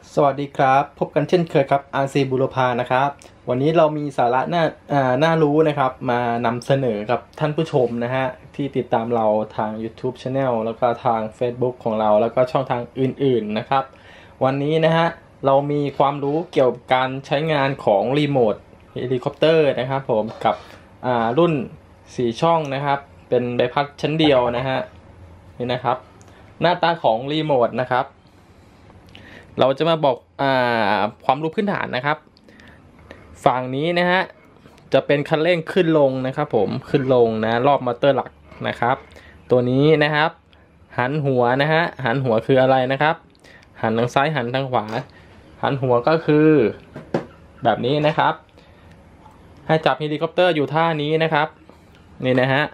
สวัสดีครับพบกันเช่นเคยครับอาซีบุรพานะครับวันนี้เรามีสาระน่ารู้นะครับมานำเสนอกับท่านผู้ชมนะฮะที่ติดตามเราทาง YouTube Channel แล้วก็ทาง Facebook ของเราแล้วก็ช่องทางอื่นๆนะครับวันนี้นะฮะเรามีความรู้เกี่ยวกับการใช้งานของรีโมทเฮลิคอปเตอร์นะครับผมกับรุ่น4ช่องนะครับเป็นใบพัดชั้นเดียวนะฮะนี่นะครับหน้าตาของรีโมทนะครับเราจะมาบอกความรู้พื้นฐานนะครับฝั่งนี้นะฮะจะเป็นคันเร่งขึ้นลงนะครับผมขึ้นลงนะรอบมอเตอร์หลักนะครับตัวนี้นะครับหันหัวนะฮะหันหัวคืออะไรนะครับหันทางซ้ายหันทางขวาหันหัวก็คือแบบนี้นะครับให้จับเฮลิคอปเตอร์อยู่ท่านี้นะครับนี่นะฮะ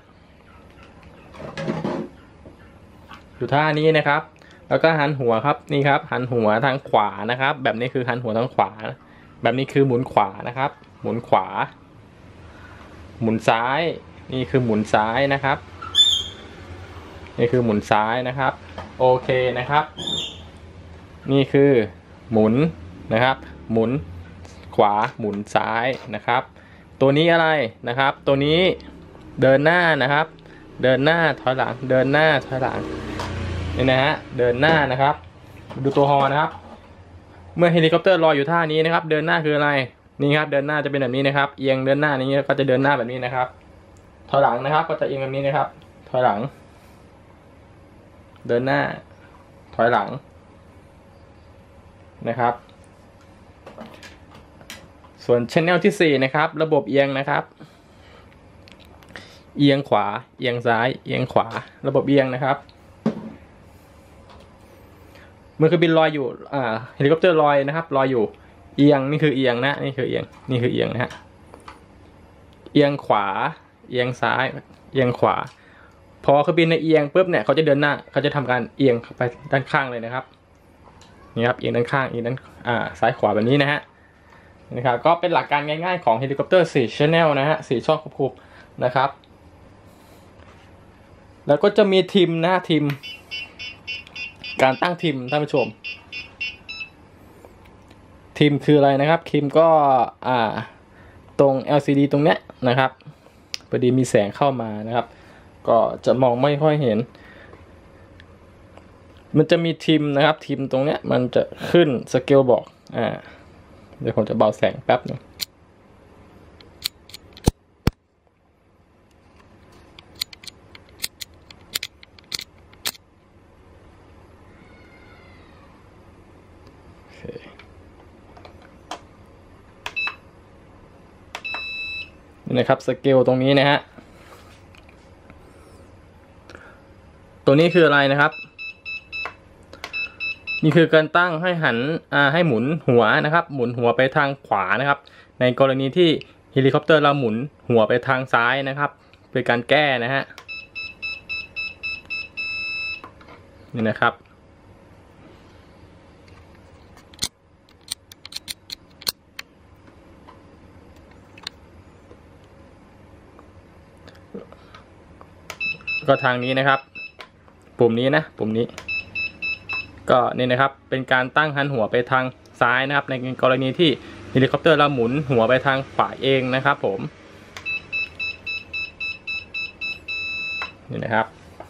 อยู่ท่านี้นะครับแล้วก็หันหัวครับนี่ครับหันหัวทางขวานะครับแบบนี้คือหันหัวทางขวาแบบนี้คือหมุนขวานะครับหมุนขวาหมุนซ้ายนี่คือหมุนซ้ายนะครับนี่คือหมุนซ้ายนะครับโอเคนะครับนี่คือหมุนนะครับหมุนขวาหมุนซ้ายนะครับตัวนี้อะไรนะครับตัวนี้เดินหน้านะครับเดินหน้าถอยหลังเดินหน้าถอยหลังนี่นะฮะเดินหน้านะครับดูตัวฮอนะครับเมื่อเฮลิคอปเตอร์ลอยอยู่ท่านี้นะครับเดินหน้าคืออะไรนี่ครับเดินหน้าจะเป็นแบบนี้นะครับเอียงเดินหน้าอย่างนี้ก็จะเดินหน้าแบบนี้นะครับถอยหลังนะครับก็จะเอียงแบบนี้นะครับถอยหลังเดินหน้าถอยหลังนะครับส่วน channel ที่4นะครับระบบเอียงนะครับเอียงขวาเอียงซ้ายเอียงขวาระบบเอียงนะครับเมื่อเครื่องบินลอยอยู่เฮลิคอปเตอร์ลอยนะครับลอยอยู่เอียงนี่คือเอียงนะนี่คือเอียงนี่คือเอียงนะฮะเอียงขวาเอียงซ้ายเอียงขวาพอเครื่องบินในเอียงปุ๊บเนี่ยเขาจะเดินหน้าเขาจะทำการเอียงไปด้านข้างเลยนะครับนี่ครับเอียงด้านข้างเอียงด้านซ้ายขวาแบบนี้นะฮะนะครับก็เป็นหลักการง่ายๆของเฮลิคอปเตอร์4 channel นะฮะ4ช่องควบคุมนะครับแล้วก็จะมีทีมนะทีมการตั้งทีมท่านผู้ชมทีมคืออะไรนะครับทีมก็ตรง LCD ตรงเนี้ยนะครับพอดีมีแสงเข้ามานะครับก็จะมองไม่ค่อยเห็นมันจะมีทีมนะครับทีมตรงเนี้ยมันจะขึ้นสเกลบอกเดี๋ยวผมจะเบาแสงแป๊บนึงนี่นะครับสเกลตรงนี้นะฮะตัวนี้คืออะไรนะครับนี่คือการตั้งให้หันให้หมุนหัวนะครับหมุนหัวไปทางขวานะครับในกรณีที่เฮลิคอปเตอร์เราหมุนหัวไปทางซ้ายนะครับเป็นการแก้นะฮะนี่นะครับก็ทางนี้นะครับปุ่มนี้นะปุ่มนี้ก็นี่นะครับเป็นการตั้งหันหัวไปทางซ้ายนะครับในกรณีที่เฮลิคอปเตอร์เราหมุนหัวไปทางขวาเองนะครับผมนี่นะครับ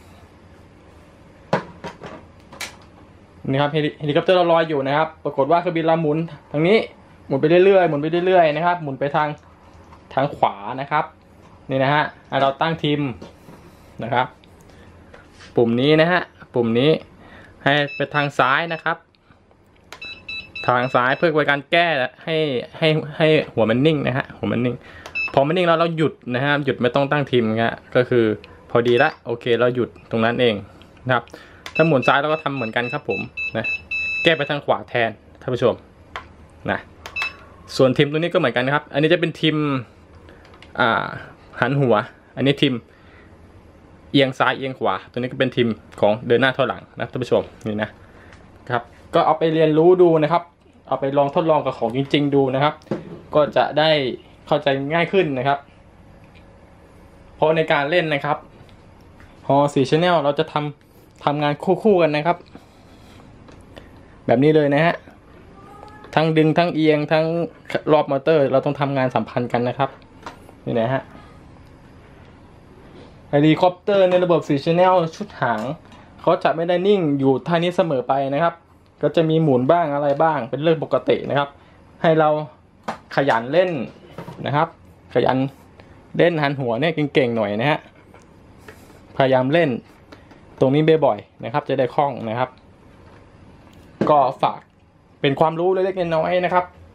นี่ครับเฮลิคอปเตอร์เราลอยอยู่นะครับปรากฏว่าเครื่องบินเราหมุนทางนี้หมุนไปเรื่อยๆหมุนไปเรื่อยๆนะครับหมุนไปทางขวานะครับนี่นะฮะเราตั้งทีมนะครับปุ่มนี้นะฮะปุ่มนี้ให้ไปทางซ้ายนะครับทางซ้ายเพื่อเป็นการแก้ให้หัวมันนิ่งนะฮะหัวมันนิ่งพอมันนิ่งแล้วเราหยุดนะฮะหยุดไม่ต้องตั้งทีมนะก็คือพอดีละโอเคเราหยุดตรงนั้นเองนะครับถ้าหมุนซ้ายเราก็ทำเหมือนกันครับผมนะแก้ไปทางขวาแทนท่านผู้ชมนะส่วนทีมตัวนี้ก็เหมือนกันนะครับอันนี้จะเป็นทีมหันหัวอันนี้ทีมเอียงซ้ายเอียงขวาตัวนี้ก็เป็นทีมของเดินหน้าถอยหลังนะท่านผู้ชมนี่นะครับก็เอาไปเรียนรู้ดูนะครับเอาไปลองทดลองกับของจริงๆดูนะครับก็จะได้เข้าใจง่ายขึ้นนะครับเพราะในการเล่นนะครับฮอ4 Channel เราจะทำงานคู่กันนะครับแบบนี้เลยนะฮะทั้งดึงทั้งเอียงทั้งรอบมอเตอร์เราต้องทำงานสัมพันธ์กันนะครับนี่นะฮะเฮลิคอปเตอร์ในระบบ4 Channel ชุดหางเขาจะไม่ได้นิ่งอยู่ท่านี้เสมอไปนะครับก็จะมีหมุนบ้างอะไรบ้างเป็นเรื่องปกตินะครับให้เราขยันเล่นนะครับขยันเล่นหันหัวเนี่ยเก่งๆหน่อยนะฮะพยายามเล่นตรงนี้บ่อยๆนะครับจะได้คล่องนะครับก็ฝากเป็นความรู้เล็กๆน้อยๆนะครับ